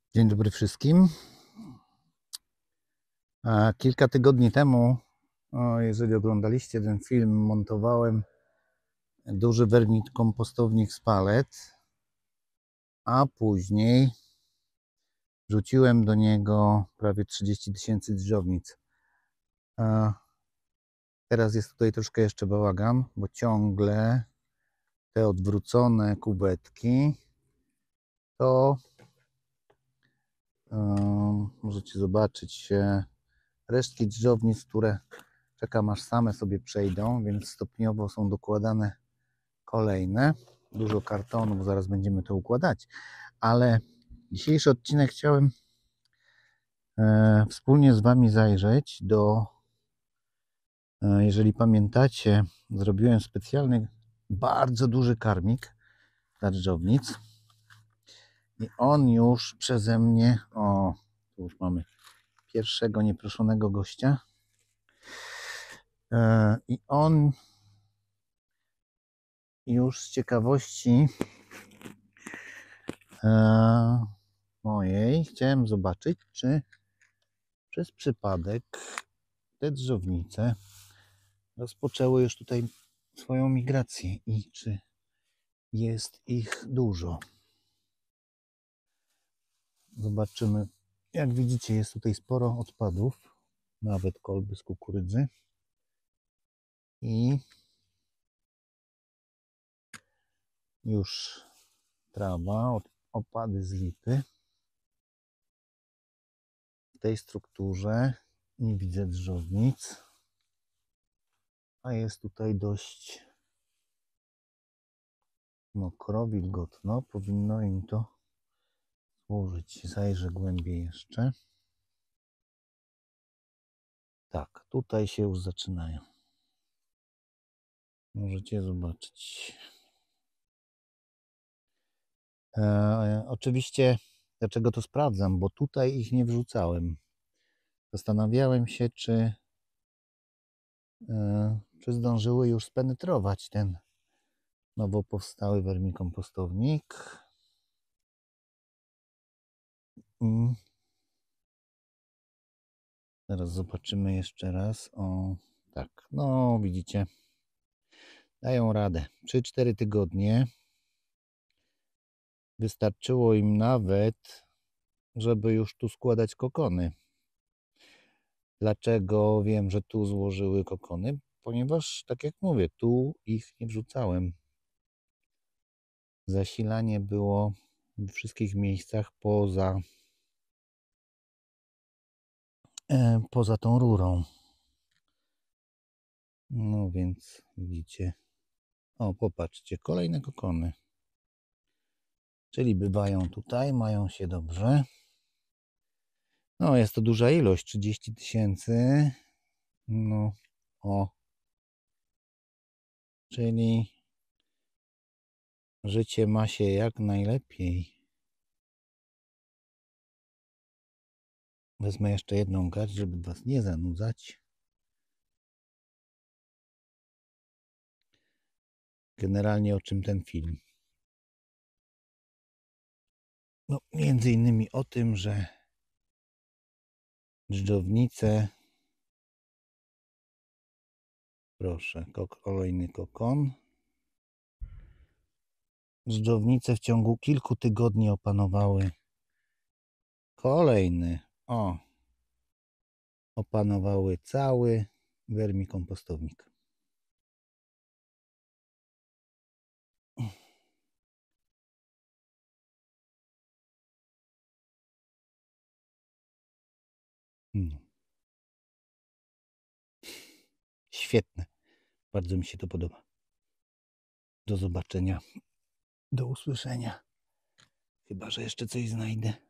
Dzień dobry wszystkim. Kilka tygodni temu, jeżeli oglądaliście ten film, montowałem duży wermikompostownik z palet, a później wrzuciłem do niego prawie 30 000 dżdżownic. Teraz jest tutaj troszkę jeszcze bałagan, bo ciągle te odwrócone kubetki to możecie zobaczyć resztki dżdżownic, które czekam aż same sobie przejdą, więc stopniowo są dokładane kolejne. Dużo kartonów, zaraz będziemy to układać, ale dzisiejszy odcinek chciałem wspólnie z Wami zajrzeć do, jeżeli pamiętacie, zrobiłem specjalny, bardzo duży karmik dla dżdżownic i on już przeze mnie, tu już mamy pierwszego nieproszonego gościa, i on już z ciekawości mojej chciałem zobaczyć, czy przez przypadek te dżdżownice rozpoczęły już tutaj swoją migrację i czy jest ich dużo. Zobaczymy. Jak widzicie, jest tutaj sporo odpadów, nawet kolby z kukurydzy i już trawa, opady z lipy. W tej strukturze nie widzę dżdżownic, a jest tutaj dość mokro, wilgotno. Powinno im to służyć. Zajrzę głębiej jeszcze. Tak, tutaj się już zaczynają. Możecie zobaczyć. Oczywiście, dlaczego to sprawdzam? Bo tutaj ich nie wrzucałem. Zastanawiałem się, czy zdążyły już spenetrować ten nowo powstały wermikompostownik. Teraz zobaczymy jeszcze raz. O, tak, no widzicie, dają radę. 3-4 tygodnie. Wystarczyło im nawet, żeby już tu składać kokony. Dlaczego wiem, że tu złożyły kokony? Ponieważ, tak jak mówię, tu ich nie wrzucałem. Zasilanie było w wszystkich miejscach poza tą rurą. No więc widzicie. O, popatrzcie, kolejne kokony. Czyli bywają tutaj, mają się dobrze. No, jest to duża ilość, 30 000. No, czyli życie ma się jak najlepiej. Wezmę jeszcze jedną garść, żeby Was nie zanudzać. Generalnie o czym ten film? No, między innymi o tym, że dżdżownice, proszę, kolejny kokon. Dżdżownice w ciągu kilku tygodni opanowały kolejny, opanowały cały wermikompostownik. No. Świetne. Bardzo mi się to podoba. Do zobaczenia. Do usłyszenia. Chyba że jeszcze coś znajdę.